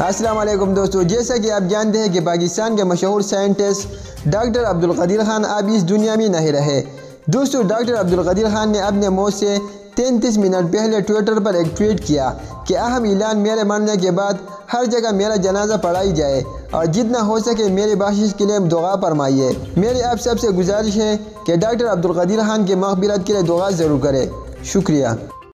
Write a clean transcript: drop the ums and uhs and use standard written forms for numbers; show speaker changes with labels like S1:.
S1: अस्सलाम वालेकुम दोस्तों, जैसा कि आप जानते हैं कि पाकिस्तान के मशहूर साइंटिस्ट डॉक्टर अब्दुल कदीर खान अब इस दुनिया में नहीं रहे। दोस्तों, डॉक्टर अब्दुल कदीर खान ने अपने मौत से 33 मिनट पहले ट्विटर पर एक ट्वीट किया कि अहम ऐलान, मेरे मरने के बाद हर जगह मेरा जनाजा पढ़ाई जाए और जितना हो सके मेरी बख्शिश के लिए दुआ फरमाइए। मेरी आप सबसे गुजारिश है कि डॉक्टर अब्दुल कदीर खान की मग़फ़िरत के लिए दुआ ज़रूर करें। शुक्रिया।